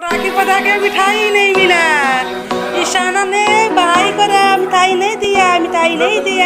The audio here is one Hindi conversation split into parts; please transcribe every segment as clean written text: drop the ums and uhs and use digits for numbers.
राखी बंधा के मिठाई नहीं मिला। ईशाना ने भाई को मिठाई नहीं दिया, मिठाई नहीं दिया।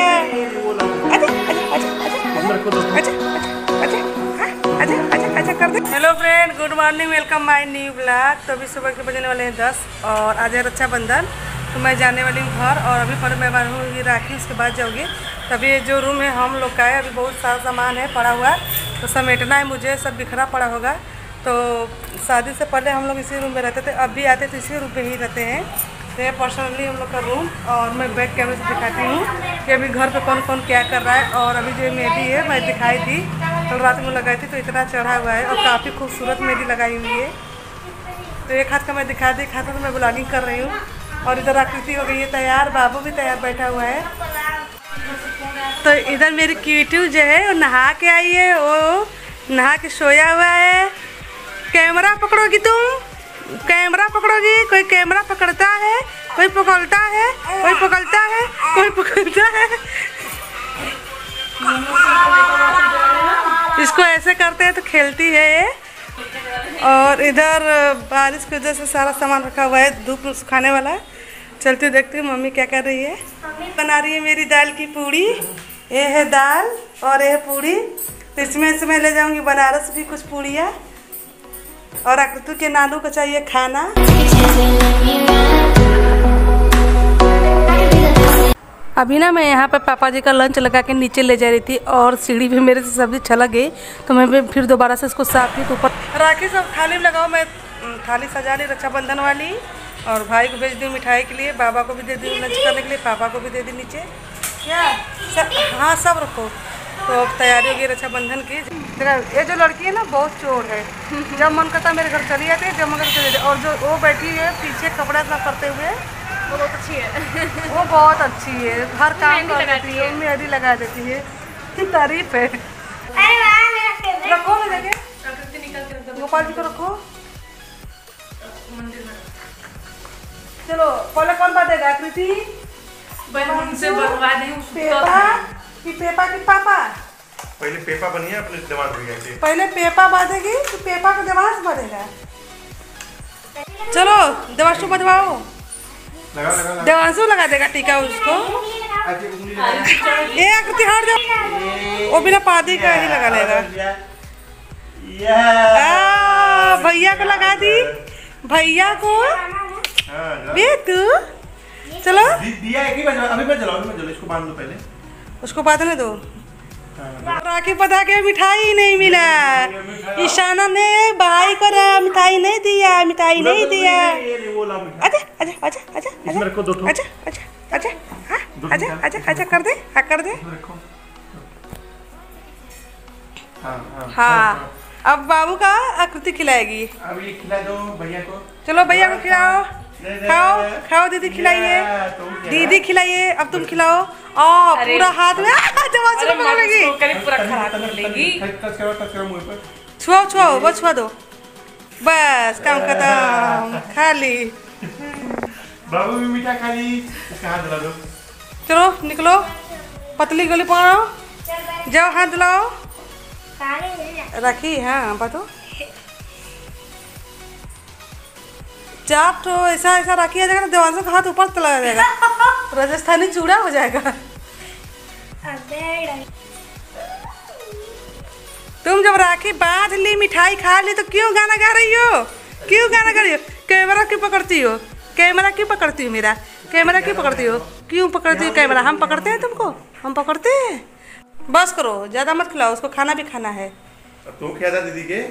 अच्छा कर दे। Hello friend, good morning, welcome my new blog. तो अभी सुबह के बजने वाले हैं 10 और आज है रक्षाबंधन। तो मैं जाने वाली हूँ घर और अभी पर मैं बांधूंगी राखी, उसके बाद जाऊँगी। तभी जो रूम है हम लोग का है, अभी बहुत सारा सामान है पड़ा हुआ, तो समेटना है मुझे, सब बिखरा पड़ा होगा। तो शादी से पहले हम लोग इसी रूम में रहते थे, अब भी आते तो इसी रूम पे ही रहते हैं। तो ये पर्सनली हम लोग का रूम, और मैं बैक कैमरे से दिखाती हूँ कि अभी घर पे कौन कौन क्या कर रहा है। और अभी जो मेहंदी है मैं दिखाई थी, कल रात में लगाई थी, तो इतना चढ़ा हुआ है और काफ़ी खूबसूरत मेहंदी लगाई हुई है। तो एक हाथ का मैं दिखा दी, एक हाथ में मैं ब्लॉगिंग कर रही हूँ। और इधर आकृति हो गई है तैयार, बाबू भी तैयार बैठा हुआ है। तो इधर मेरी क्यूटू जो है वो नहा के आई है, वो नहा के सोया हुआ है। कैमरा पकड़ोगी तुम, कैमरा पकड़ोगी। कोई कैमरा पकड़ता है, कोई पकड़ता है, कोई पकड़ता है, कोई पकड़ता है। इसको ऐसे करते हैं तो खेलती है ये। और इधर बारिश की वजह से सारा सामान रखा हुआ है, धूप में सुखाने वाला है। चलती हूँ, देखती हूँ मम्मी क्या कर रही है। बना रही है मेरी दाल की पूड़ी। ये है दाल और ये है पूड़ी। तो इसमें से मैं ले जाऊंगी बनारस भी कुछ पूड़ियाँ। और आकृति के नानू को चाहिए खाना। अभी ना मैं यहाँ पर पापा जी का लंच लगा के नीचे ले जा रही थी और सीढ़ी भी मेरे से सब्जी छलक गई, तो मैं फिर दोबारा से इसको साफ की। तो ऊपर राखी सब थाली में लगाओ, मैं थाली सजा ली रक्षाबंधन वाली। और भाई को भेज दी मिठाई के लिए, बाबा को भी दे दी लंच करने के लिए, पापा को भी दे दी नीचे। क्या हाँ सब रखो। तो अब तैयारी होगी रक्षाबंधन की। ये जो लड़की है ना बहुत चोर है, जब मन करता मेरे घर चली जाती है, जब मन करता चली जाती है। और जो वो बैठी है पीछे कपड़ा इतना करते हुए, वो बहुत अच्छी है। वो बहुत अच्छी है, हर काम कर देती है, मेहंदी लगा देती है, तारीफ है। रखो ना जगह, गोपाल जी को रखो। चलो पहले कौन बातेगा? आकृति पेपा की पापा। पहले पेपा बनिए, अपने दिमाग में पहले पेपा बांधेगी तो पेपा का दिमाग बढ़ेगा। चलो देवांशु बजवाओ, देवांशु लगा देगा टीका उसको। ये आकृति हट जाओ, वो बिना पादी का ही लगा लेगा। भैया को लगा दी, भैया को बे तू। चलो दिया एक ही बजा, अभी मैं जलाऊं, मैं जला, इसको बांध दो पहले, उसको बांधने दो। राखी बंधा के मिठाई नहीं मिला। ईशाना ने भाई को मिठाई नहीं दिया, मिठाई नहीं दिया। अच्छा अच्छा अच्छा अच्छा अच्छा अच्छा अच्छा अच्छा अच्छा अच्छा कर दे, हाँ कर दे। हाँ अब बाबू का आकृति खिलाएगी। अब ये खिला दो भैया को। चलो भैया को खिलाओ, खाओ खाओ, दीदी खिलाइए, दीदी खिलाइए। अब तुम खिलाओ। पूरा हाथ में पूरा खराब कर लेगी। छुआओ छुआओ, वो छुआ दो, बस काम खत्म। खा ली बाबू भी मीठा खा ली, इसका हाथ दिला दो। चलो निकलो, पतली गली पकड़ो, जाओ हाथ दिलाओ। राखी हाँ बातो चाप तो ऐसा ऐसा राखी आ जाएगा ना, देवांशु का हाथ ऊपर चला जाएगा, राजस्थानी चूड़ा हो जाएगा। तुम जब राखी बांध ली, मिठाई खा ली, तो क्यों गाना गा रही हो? क्यों गाना गा रही हो? कैमरा क्यों पकड़ती हो? कैमरा क्यों पकड़ती हो? मेरा कैमरा क्यों पकड़ती हो? क्यों पकड़ती हो कैमरा? हम पकड़ते हैं तुमको? हम पकड़ते हैं? बस करो, ज्यादा मत खिलाओ, उसको खाना भी खाना है। तुम खिला दो दीदी के।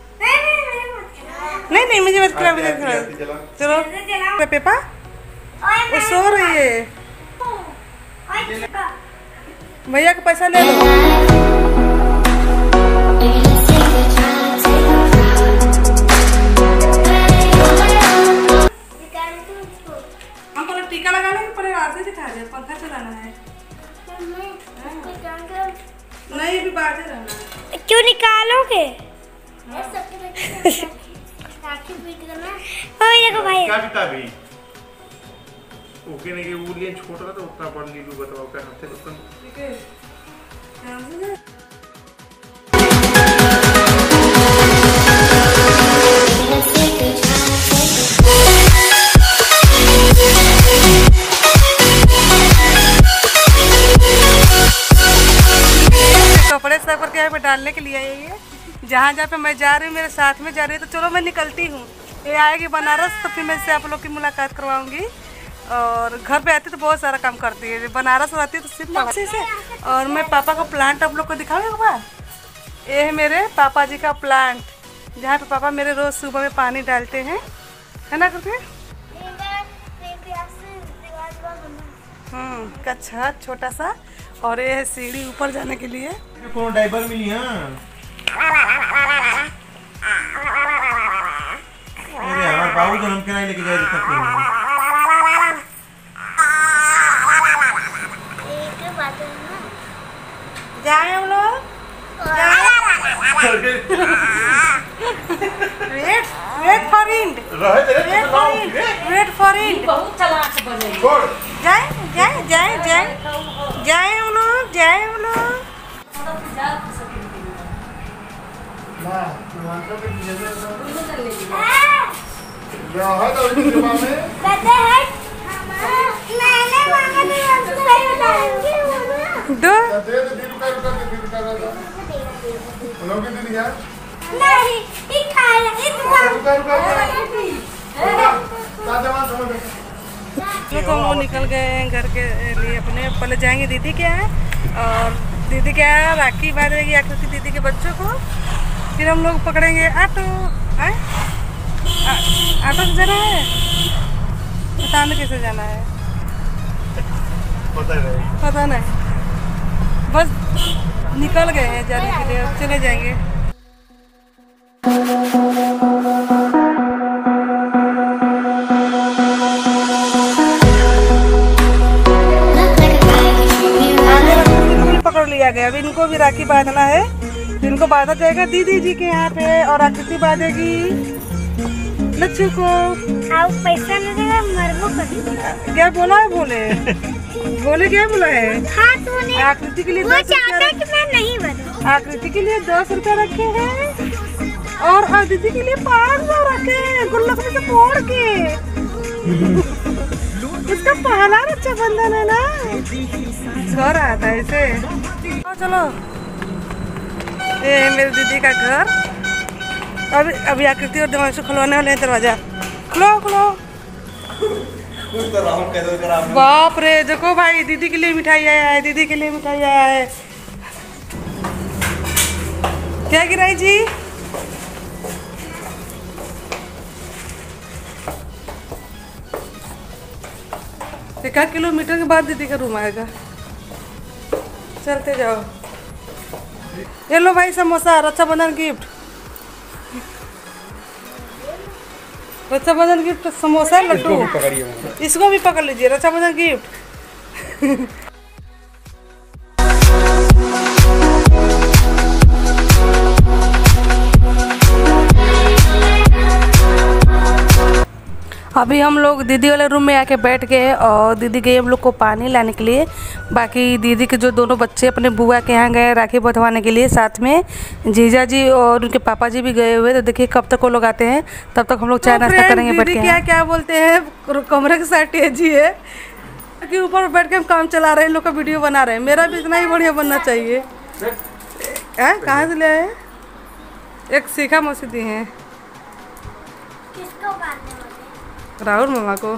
नहीं मुझे मत खिला, मुझे खिला। चलो पेपा वो सो रही है, भैया का पैसा ले लो। हम पहले टीका लगा लेंगे, पहले आरती दिखा दे, पंखा चलाना है। नहीं अभी बाहर रहना है। क्यों निकालोगे? देखो भाई क्या किताबी ओके नहीं, वो लिए छोटा था तो उतना पढ़ ली, बताओ क्या हफ्ते तो ठीक है। डालने के लिए है ये। जहाँ जहाँ पे मैं जा रही हूँ मेरे साथ में जा रही है, तो चलो मैं निकलती हूँ। ये आएगी बनारस तो फिर मैं इससे आप लोग की मुलाकात करवाऊँगी। और घर पे आती तो बहुत सारा काम करती है, बनारस रहती है तो सिर्फ पढ़ाई से। और मैं पापा का प्लांट आप लोग को दिखाऊँ एक बार। ये है मेरे पापा जी का प्लांट, जहाँ पे पापा मेरे रोज़ सुबह में पानी डालते हैं, है ना करके। कच्छा छोटा सा। और ये है सीढ़ी ऊपर जाने के लिए। कौन डाइपर मिली हां? अरे हमारे बाबू जन्म के नहीं लेके जाए सकते हैं। जाए हम लोग। Wait for end. Wait for end. बहुत चालाक बने। जाए जाए जाए जाए जाए हम लोग, जाए हम लोग। दो तो हम लोग निकल गए हैं घर के लिए अपने। पहले जाएंगे दीदी के यहाँ, और दीदी के यहाँ राखी बांधेगी आकृति दीदी के बच्चों को। फिर हम लोग पकड़ेंगे ऑटो। ऑटो से जाना है, पता नहीं कैसे जाना है, पता नहीं। बस निकल गए हैं जाने के लिए, अब चले जाएंगे। पकड़ लिया गया। अब इनको भी राखी बांधना है, इनको बांधा जाएगा दीदी जी के यहाँ पे, और आकृति बांधेगी लच्छू को। आप पैसा नहीं देगा मरबो कर। क्या बोला है? बोले क्या बोला है? हाँ तूने आकृति के लिए वो चाहता है कि मैं नहीं बनूं। आकृति के लिए 10 रुपया रखे हैं, और दीदी के लिए 500 रखे हैं, गुल्लक में से फोड़ के। इसका पहला रक्षाबंधन है ना, सो रहा था ऐसे। चलो, ये है मेरी दीदी का घर। अभी आकृति और दिमाग से खुलवाने वाले हैं दरवाजा। खुलो। बाप रे, देखो भाई, दीदी के लिए मिठाई आया है, दीदी के लिए मिठाई आया है। क्या गिराई जी? एक किलोमीटर के बाद दीदी का रूम आएगा। चलते जाओ। ये लो भाई समोसा, रक्षाबंधन गिफ्ट। रक्षाबंधन गिफ्ट समोसा, लड्डू। इसको भी पकड़ लीजिए, रक्षाबंधन गिफ्ट। अभी हम लोग दीदी वाले रूम में आके बैठ गए, और दीदी गई हम लोग को पानी लाने के लिए। बाकी दीदी के जो दोनों बच्चे अपने बुआ के यहाँ गए राखी बंधवाने के लिए, साथ में जीजा जी और उनके पापा जी भी गए हुए। तो देखिए कब तक वो लोग आते हैं, तब तक हम लोग चाय नाश्ता करेंगे बैठ के। क्या क्या बोलते हैं, कमरे के साथ तेजी है कि ऊपर बैठ के हम काम चला रहे हैं, लोग का वीडियो बना रहे हैं। मेरा भी इतना ही बढ़िया बनना चाहिए। कहाँ से ले आए? एक सीखा मौसी है किसको बांधने वाले? राहुल मामा को।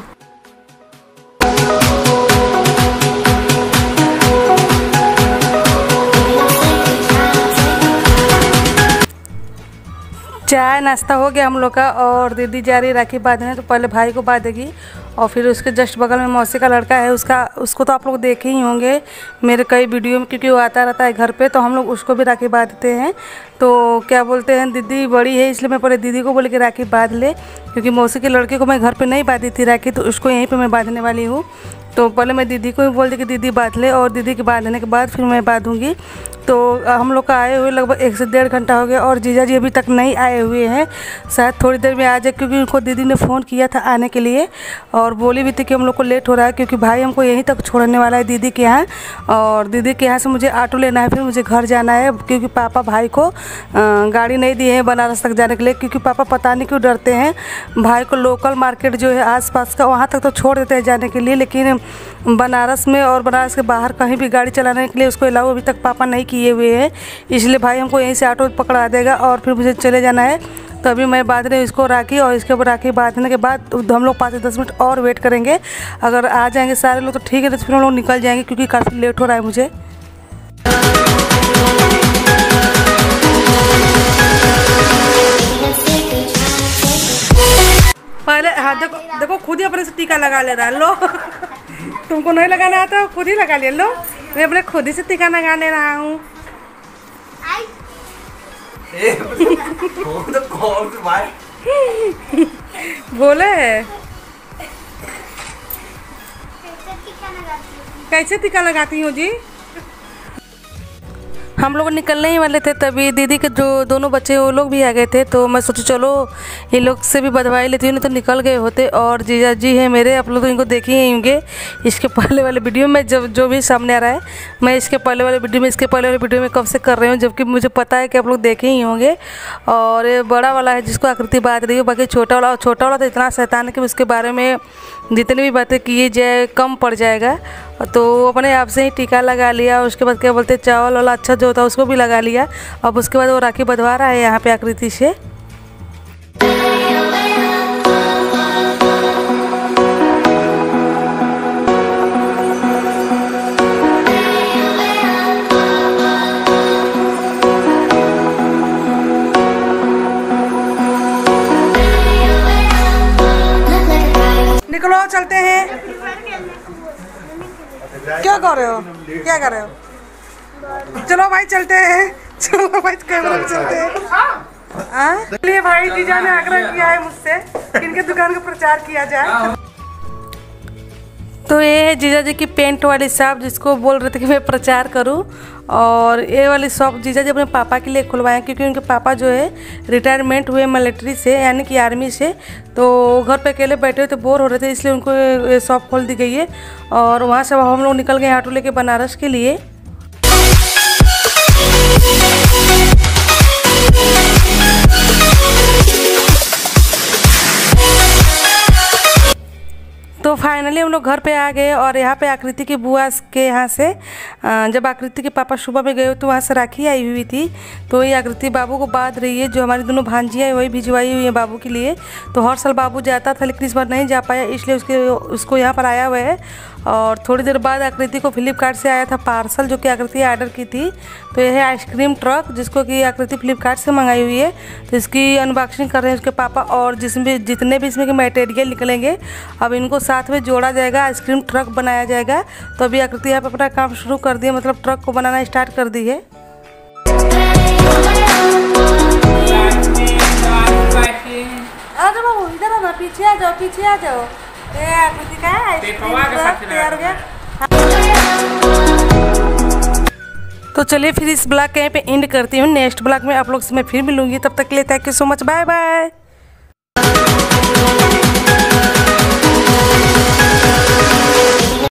चाय नाश्ता हो गया हम लोग का, और दीदी जा रही राखी बांधने। तो पहले भाई को बांधेगी, और फिर उसके जस्ट बगल में मौसी का लड़का है, उसको तो आप लोग देखे ही होंगे मेरे कई वीडियो में, क्योंकि वो आता रहता है घर पे। तो हम लोग उसको भी राखी बांधते हैं। तो क्या बोलते हैं, दीदी बड़ी है इसलिए मैं पहले दीदी को बोले कि राखी बांध ले, क्योंकि मौसी के लड़के को मैं घर पे नहीं बांधी थी राखी, तो उसको यहीं पे मैं बांधने वाली हूँ। तो पहले मैं दीदी को ही बोल दी कि दीदी बांध ले, और दीदी के बांधने के बाद फिर मैं बांधूँगी। तो हम लोग का आए हुए लगभग 1 से 1.5 घंटा हो गया, और जीजा जी अभी तक नहीं आए हुए हैं। शायद थोड़ी देर में आ जाए, क्योंकि उनको दीदी ने फ़ोन किया था आने के लिए, और बोली भी थी कि हम लोग को लेट हो रहा है, क्योंकि भाई हमको यहीं तक छोड़ने वाला है दीदी के यहाँ, और दीदी के यहाँ से मुझे ऑटो लेना है, फिर मुझे घर जाना है, क्योंकि पापा भाई को गाड़ी नहीं दी है बनारस तक जाने के लिए, क्योंकि पापा पता नहीं क्यों डरते हैं। भाई को लोकल मार्केट जो है आसपास का, वहाँ तक तो छोड़ देते हैं जाने के लिए, लेकिन बनारस में और बनारस के बाहर कहीं भी गाड़ी चलाने के लिए उसको अलाउ अभी तक पापा नहीं किए किए हुए हैं, इसलिए भाई हमको यहीं से ऑटो पकड़ा देगा और फिर मुझे चले जाना है। तो अभी मैं बांध रही हूँ इसको राखी, और इसके ऊपर राखी बांधने के बाद हम लोग 5 से 10 मिनट और वेट करेंगे। अगर आ जाएंगे सारे लोग तो ठीक है, तो फिर हम लोग निकल जाएंगे क्योंकि काफ़ी लेट हो रहा है मुझे। पहले हाँ देखो देखो, खुद ही अपने से टीका लगा ले रहा है। लो तुमको नहीं लगाना आता, खुद ही लगा ले। लो मैं अपने खुद ही से टीका लगा ले रहा हूँ। बोले कैसे टीका लगाती हूँ जी। हम लोग निकलने ही वाले थे तभी दीदी के जो दोनों बच्चे वो लोग भी आ गए थे, तो मैं सोची चलो ये लोग से भी बधवाई लेती हूँ, नहीं तो निकल गए होते। और जीजा जी हैं मेरे, आप लोग तो इनको देखे ही होंगे इसके पहले वाले वीडियो में, जब जो भी सामने आ रहा है मैं इसके पहले वाले वीडियो में कब से कर रही हूँ, जबकि मुझे पता है कि आप लोग देखे ही होंगे। और ये बड़ा वाला है जिसको आकृति बात रही हो, बाकी छोटा वाला तो इतना शैतान है कि उसके बारे में जितनी भी बातें किए जाए कम पड़ जाएगा। तो वो अपने आप से ही टीका लगा लिया, उसके बाद क्या बोलते चावल वाला अच्छा जो होता है उसको भी लगा लिया। अब उसके बाद वो राखी बंधवा रहा है यहाँ पे आकृति से। निकलो चलते हैं। क्या कर रहे हो, क्या कर रहे हो? चलो भाई चलते हैं, चलो भाई कैमरा में चलते हैं। चलिए भाई, जीजा ने आग्रह किया है मुझसे कि इनके दुकान का प्रचार किया जाए। तो ये है जीजा जी की पेंट वाली शॉप, जिसको बोल रहे थे कि मैं प्रचार करूं। और ये वाली शॉप जीजा जी अपने पापा के लिए खुलवाएं, क्योंकि उनके पापा जो है रिटायरमेंट हुए मिलिट्री से, यानी कि आर्मी से। तो घर पे अकेले बैठे हुए थे, बोर हो रहे थे, इसलिए उनको ये शॉप खोल दी गई है। और वहाँ से हम लोग निकल गए ऑटो लेके बनारस के लिए। तो फाइनली हम लोग घर पे आ गए, और यहाँ पे आकृति की बुआ के यहाँ से जब आकृति के पापा सुबह में गए तो वहाँ से राखी आई हुई थी। तो ये आकृति बाबू को बांध रही है, जो हमारी दोनों भांजियाँ वही भिजवाई हुई है बाबू के लिए। तो हर साल बाबू जाता था, लेकिन इस बार नहीं जा पाया, इसलिए उसको यहाँ पर आया हुआ है। और थोड़ी देर बाद आकृति को फ्लिपकार्ट से आया था पार्सल, जो कि आकृति ऑर्डर की थी। तो यह है आइसक्रीम ट्रक, जिसको कि आकृति फ्लिपकार्ट से मंगाई हुई है। तो इसकी अनबॉक्सिंग कर रहे हैं उसके पापा, और जितने भी इसमें के मटेरियल निकलेंगे अब इनको साथ में जोड़ा जाएगा, आइसक्रीम ट्रक बनाया जाएगा। तो अभी आकृति यहाँ पर अपना काम शुरू कर दिया, मतलब ट्रक को बनाना स्टार्ट कर दी है। अरे बाबू इधर आ ना, पीछे आ जाओ, पीछे आ जाओ। आकृति का आइसक्रीम ट्रक तैयार हो गया। तो चलिए फिर इस ब्लॉग के यहाँ पे एंड करती हूँ। नेक्स्ट ब्लॉग में आप लोग से मैं फिर मिलूंगी, तब तक के लिए thank you so much, bye bye.